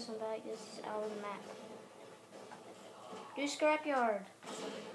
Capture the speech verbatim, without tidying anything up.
this one back. This is out of the map. Do scrapyard.